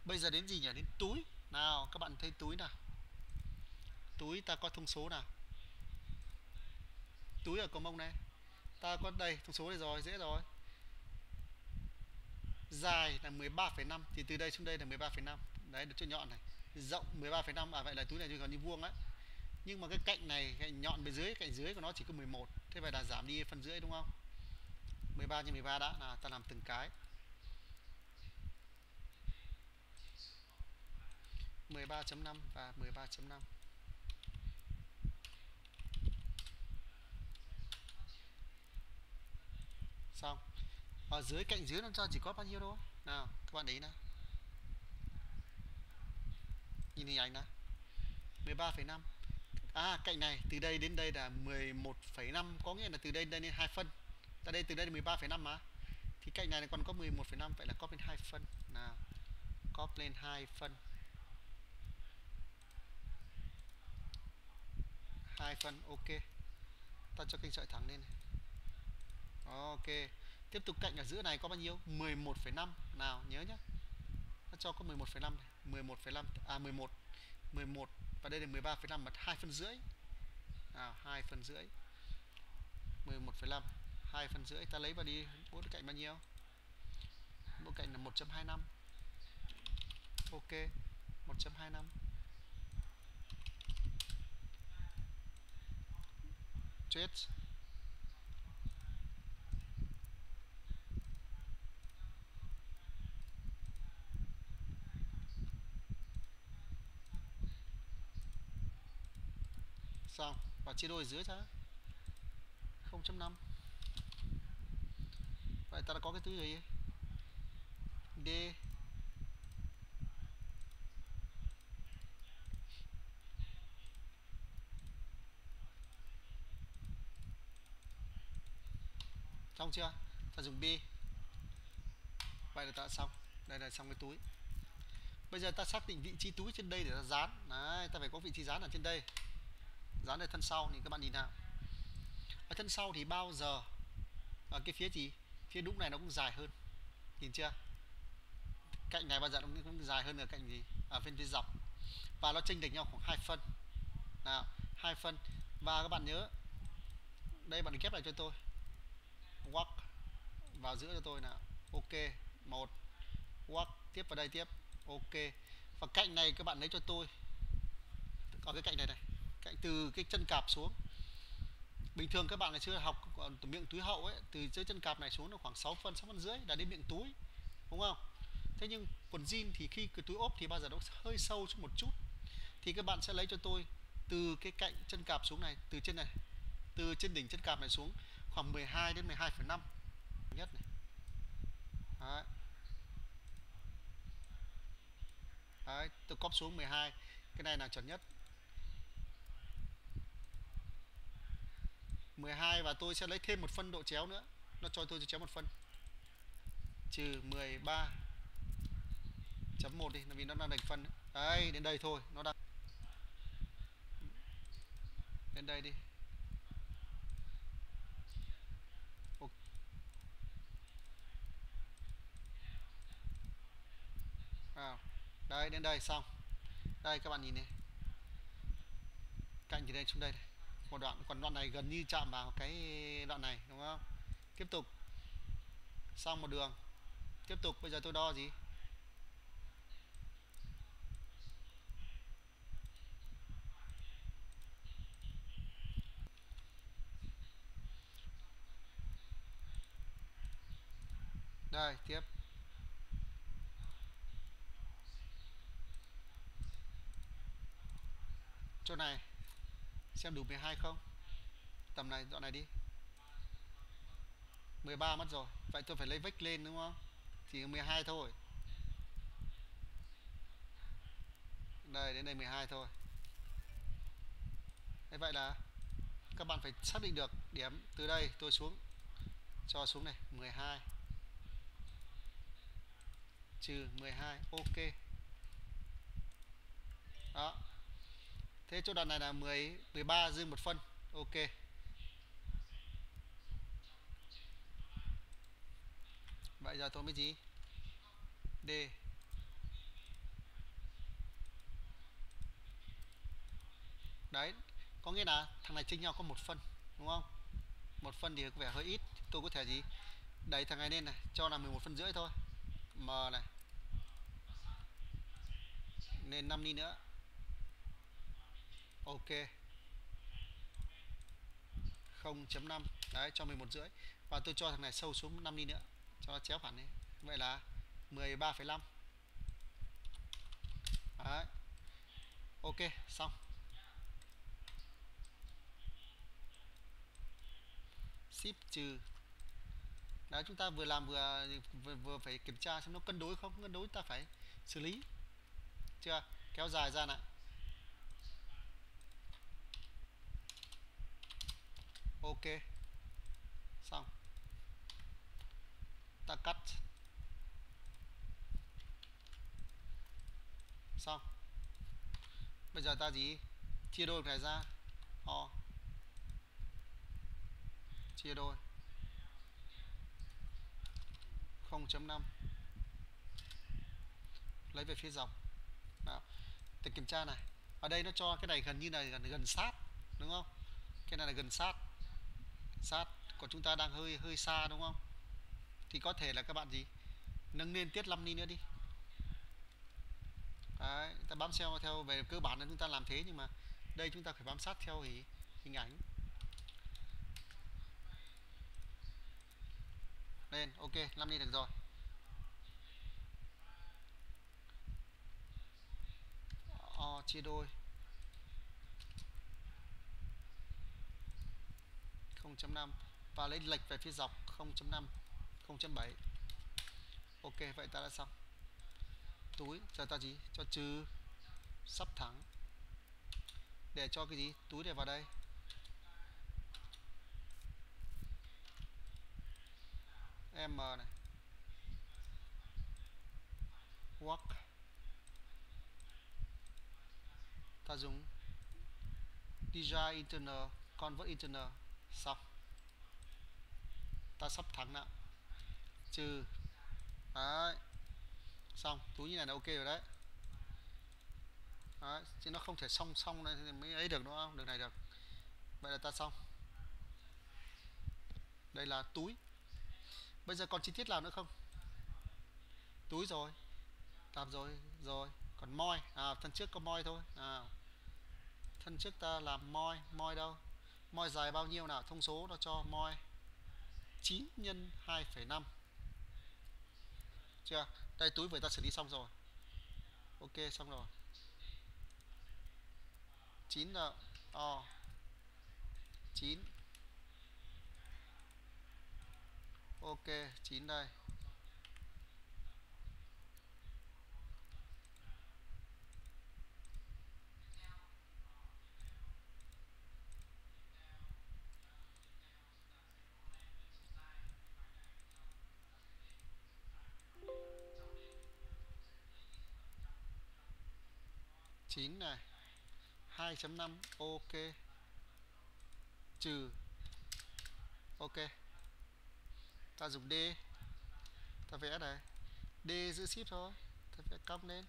Bây giờ đến gì nhỉ? Đến túi. Nào, các bạn thấy túi nào? Túi ta có thông số nào? Túi ở cầu mông này. Ta có đây, thông số này rồi, dễ rồi. Dài là 13,5 thì từ đây xuống đây là 13,5. Đấy, được chỗ nhọn này. Rộng 13,5 vậy là túi này còn như vuông á. Nhưng mà cái cạnh này, cạnh nhọn bên dưới, cạnh dưới của nó chỉ có 11. Thế vậy là giảm đi phần rưỡi đúng không? 13 nhân 13 đã. Nào, ta làm từng cái. 13,5 và 13,5. Xong. Ở dưới cạnh dưới nó cho chỉ có bao nhiêu thôi. Nào, các bạn để ý nào. Nhìn hình ảnh nào. 13,5. À, cạnh này từ đây đến đây là 11,5, có nghĩa là từ đây đến đây 2 phân. Ta đây từ đây là 13,5 mà. Thì cạnh này còn có 11,5, vậy là copy lên 2 phân. Nào, copy lên 2 phân. 2 phân, ok. Ta cho kênh sợi thẳng lên này. Ok. Tiếp tục cạnh ở giữa này có bao nhiêu? 11,5. Nào, nhớ nhá. Nó cho có 11,5 này. 11,5 à 11. 11 và đây là 13,5 mà 2 phân rưỡi. Nào, 2 phân rưỡi. 11,5 2 phân rưỡi, ta lấy vào đi, mỗi cạnh bao nhiêu? Mỗi cạnh là 1,25. Ok, 1,25. Chết. Xong, và chia đôi ở dưới ra 0,5. Vậy ta đã có cái thứ gì? D. Xong chưa? Ta dùng B. Vậy là ta đã xong. Đây là xong cái túi. Bây giờ ta xác định vị trí túi trên đây để ta dán. Đấy, ta phải có vị trí dán ở trên đây. Dán ở thân sau thì các bạn nhìn nào. Ở thân sau thì bao giờ ở cái phía gì? Phía đũng này nó cũng dài hơn. Nhìn chưa? Cạnh này bao giờ nó cũng dài hơn ở cạnh gì? Ở bên phía dọc. Và nó chênh lệch nhau khoảng 2 phân. Nào, 2 phân. Và các bạn nhớ, đây bạn ghép lại cho tôi. Walk vào giữa cho tôi nào. Ok, 1. Walk tiếp vào đây tiếp. Ok. Và cạnh này các bạn lấy cho tôi. Ở cái cạnh này này, cạnh từ cái chân cạp xuống. Bình thường các bạn ngày xưa học từ miệng túi hậu ấy, từ dưới chân cạp này xuống là khoảng 6 phân, 6 phân rưỡi là đến miệng túi. Đúng không? Thế nhưng quần jean thì khi cái túi ốp thì bao giờ nó hơi sâu xuống một chút. Thì các bạn sẽ lấy cho tôi từ cái cạnh chân cạp xuống này, từ trên này, từ trên đỉnh chân cạp này xuống khoảng 12 đến 12,5 nhất này. Đấy. Đấy, tôi copy xuống 12. Cái này là chuẩn nhất. 12 và tôi sẽ lấy thêm một phân độ chéo nữa. Nó cho tôi chéo một phân. Trừ 13,1 đi, vì nó đang đành phân. Đấy, đến đây thôi, nó đang đến đây đi. À, đây đến đây xong. Đây các bạn nhìn này. Cạnh từ đây xuống đây này. Một đoạn, còn đoạn này gần như chạm vào cái đoạn này đúng không? Tiếp tục. Xong một đường. Tiếp tục, bây giờ tôi đo gì? Đây, tiếp. Chỗ này xem đủ 12 không? Tầm này, đoạn này đi. 13 mất rồi. Vậy tôi phải lấy vách lên đúng không? Chỉ 12 thôi. Đây, đến đây 12 thôi. Thế vậy là các bạn phải xác định được điểm từ đây tôi xuống, cho xuống này 12 trừ 12. Ok. Đó. Thế chỗ đoạn này là 13 dư một phân. Ok. Vậy giờ tôi mới gì? D. Đấy, có nghĩa là thằng này chênh nhau có một phân, đúng không? Một phân thì có vẻ hơi ít. Tôi có thể gì đẩy thằng này lên này, cho là 11 phân rưỡi thôi. M này nên 5 ly nữa. Ok, 0.5. Đấy, cho 11 rưỡi. Và tôi cho thằng này sâu xuống 5 ly nữa cho nó chéo hẳn đi. Vậy là 13,5. Đấy. Ok, xong. Ship trừ. Đấy, chúng ta vừa làm vừa phải kiểm tra xem nó cân đối không. Cân đối ta phải xử lý. Chưa? Kéo dài ra này. Ok, xong. Ta cắt. Xong. Bây giờ ta gì? Chia đôi này ra. O. Chia đôi. 0.5. Lấy về phía dọc. Nào, để kiểm tra này. Ở đây nó cho cái này gần như là gần sát, đúng không? Cái này là gần sát. Sát. Còn chúng ta đang hơi hơi xa, đúng không? Thì có thể là các bạn gì? Nâng lên tiết 5 ly nữa đi. Đấy, ta bám theo về cơ bản là chúng ta làm thế, nhưng mà đây chúng ta phải bám sát theo hình ảnh. Lên, ok, 5 ly được rồi. Chia đôi. 0.5 và lấy lệch về phía dọc 0.5, 0.7. Ok, vậy ta đã xong. Túi, giờ ta gì? Cho trừ sắp thẳng. Để cho cái gì? Túi này vào đây. M này. Walk. Ta dùng design internal, convert internal. Xong. Ta sắp thẳng nào. Trừ. Đấy. Xong, túi như này là ok rồi đấy. Đấy, chứ nó không thể song song này thì mới ấy được, đúng không? Đường này được. Vậy là ta xong. Đây là túi. Bây giờ còn chi tiết nào nữa không? Túi rồi. Làm rồi. Rồi. Còn moi. Thân trước có moi thôi. Thân trước ta làm moi. Moi đâu? Moi dài bao nhiêu nào? Thông số nó cho moi 9 nhân 2,5. Chưa? Đây, túi vừa ta xử lý xong rồi. Ok, xong rồi. 9 là 9. Ok, 9 đây. 9 này. 2.5. Ok. Trừ. Ok. Ta dùng D. Ta vẽ này. D giữ ship thôi. Ta vẽ cong lên.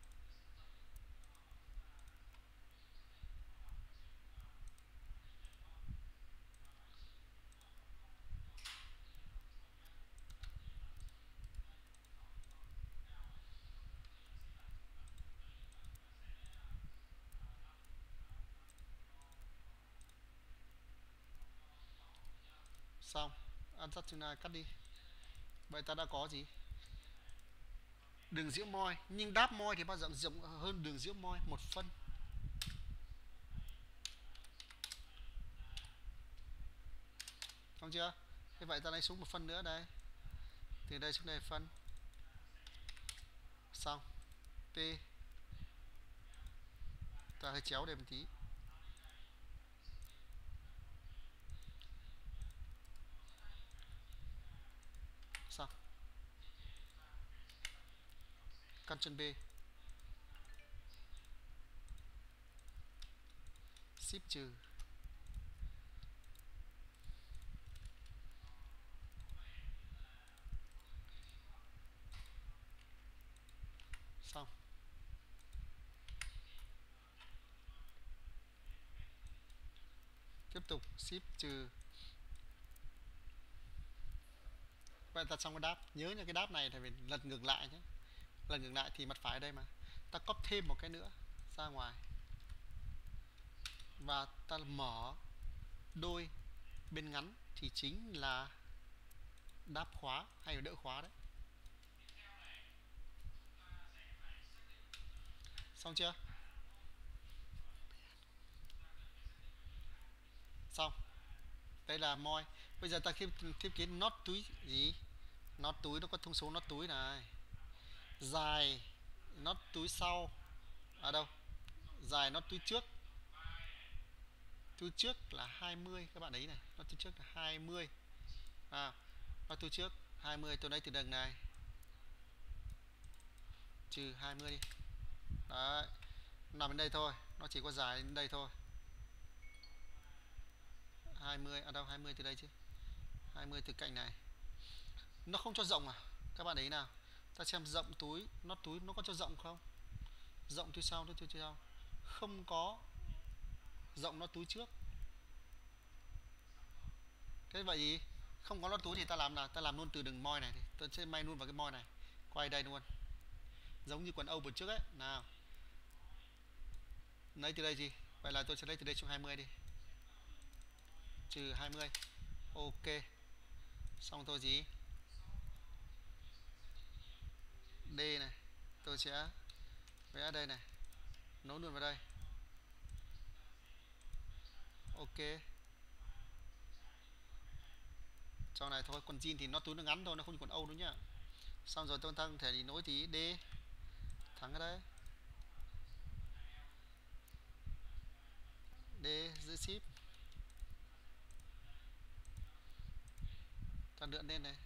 Xong. Ăn sắt chừng này cắt đi. Vậy ta đã có gì? Đường giữa moi. Nhưng đáp moi thì bao giờ rộng hơn đường giữa moi 1 phân. Xong chưa? Thế vậy ta lấy xuống 1 phân nữa đây. Từ đây xuống đây phân. Xong. T. Ta hơi chéo đây một tí. Xong. Căn chân B. Ship trừ. Xong. Tiếp tục ship trừ. Vậy ta xong cái đáp. Nhớ nha, cái đáp này thì phải lật ngược lại nhé. Lật ngược lại thì mặt phải đây mà. Ta copy thêm một cái nữa ra ngoài. Và ta mở đôi bên ngắn thì chính là đáp khóa hay là đỡ khóa đấy. Xong chưa? Xong. Đây là moi. Bây giờ ta thiết kế nốt túi gì? Nốt túi nó có thông số nốt túi này. Dài nốt túi sau. À đâu? Dài nốt túi trước. Túi trước là 20 các bạn đấy này. Nốt túi trước là 20. À, nốt túi trước 20, tôi lấy từ đằng này. Trừ 20 đi. Đấy. Nằm đến đây thôi, nó chỉ có dài đến đây thôi. 20 ở đâu? 20 từ đây chứ. 20 từ cạnh này. Nó không cho rộng à? Các bạn thấy nào? Ta xem rộng túi nó có cho rộng không? Rộng túi sau, túi sau. Không có rộng nó túi trước. Thế vậy thì không có nó túi thì ta làm nào? Ta làm luôn từ đường moi này đi. Tôi sẽ may luôn vào cái moi này. Quay đây luôn. Giống như quần âu vừa trước ấy. Nào. Lấy từ đây gì? Vậy là tôi sẽ lấy từ đây xuống 20 đi. Trừ 20. Ok. Xong tôi gì? D này. Tôi sẽ vẽ ở đây này. Nối luôn vào đây. Ok. Sau này thôi, quần jean thì nó túi nó ngắn thôi, nó không như quần âu nữa nhá. Xong rồi tôi tăng thể thì nối tí D. Thắng cái đấy. D giữ ship. Ta lượn lên này.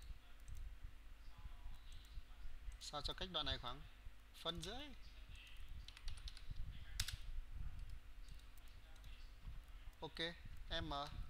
Sao cho cách đoạn này khoảng phân rưỡi. Ok. M.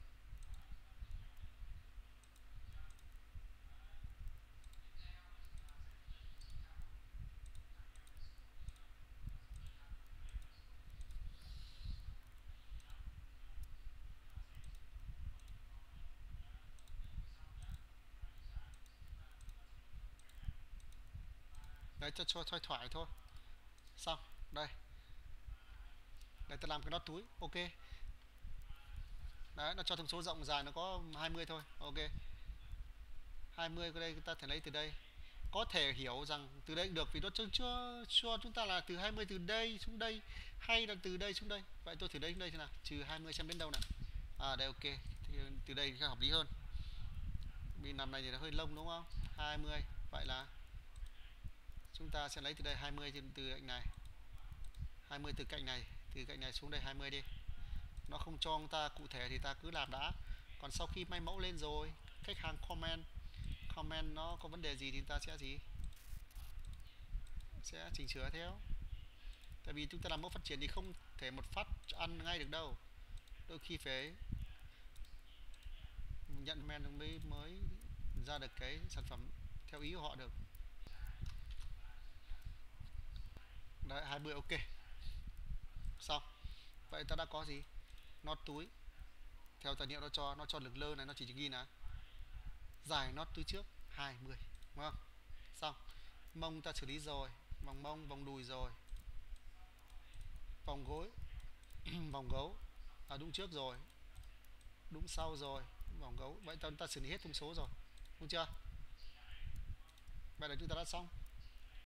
Đấy, cho thoải thoải thôi. Xong. Đây. Để ta làm cái nốt túi. Ok. Đấy, nó cho thông số rộng dài nó có 20 thôi. Ok. 20 cái đây ta thể lấy từ đây. Có thể hiểu rằng từ đây cũng được vì nó chưa cho chúng ta là từ 20 từ đây xuống đây hay là từ đây xuống đây. Vậy tôi thử đây xuống đây thế nào. Trừ 20 xem đến đâu nào. À đây ok. Thì từ đây thì hợp lý hơn. Vì nằm này thì nó hơi lông đúng không? 20. Vậy là chúng ta sẽ lấy từ đây 20 từ cạnh này. 20 từ cạnh này xuống đây 20 đi. Nó không cho chúng ta cụ thể thì ta cứ làm đã. Còn sau khi may mẫu lên rồi, khách hàng comment nó có vấn đề gì thì ta sẽ gì? Sẽ chỉnh sửa theo. Tại vì chúng ta làm mẫu phát triển thì không thể một phát ăn ngay được đâu. Đôi khi phải nhận men mới ra được cái sản phẩm theo ý của họ được. Đấy 20 ok. Xong. Vậy ta đã có gì? Nót túi. Theo tài liệu nó cho lực lơ này, nó chỉ ghi là dài nót túi trước 20, đúng không? Xong. Mông ta xử lý rồi, vòng mông, vòng đùi rồi. Vòng gối, vòng gấu. À đúng trước rồi. Đúng sau rồi, vòng gấu. Vậy ta xử lý hết thông số rồi. Đúng chưa? Vậy là chúng ta đã xong.